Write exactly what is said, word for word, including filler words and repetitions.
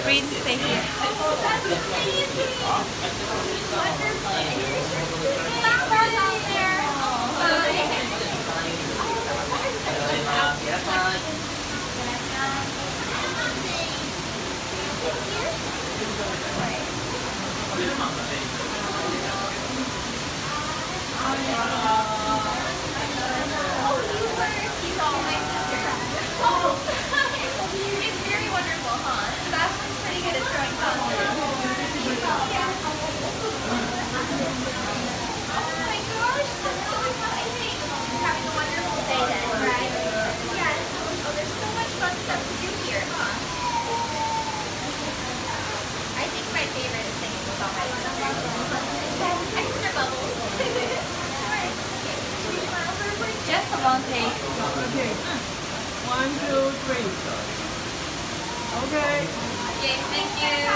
Green, stay here. It's very wonderful, huh? Sebastian's pretty good at throwing concepts. Oh my gosh, that's so exciting. You're having a wonderful day then, right? Yes. Oh, there's so much fun stuff to do here, huh? I think my favorite is singing with all my sisters. Extra bubbles. Sure. Okay, should we smile for a break? Just a one take. Okay. One, two, three. Okay. Okay, thank you.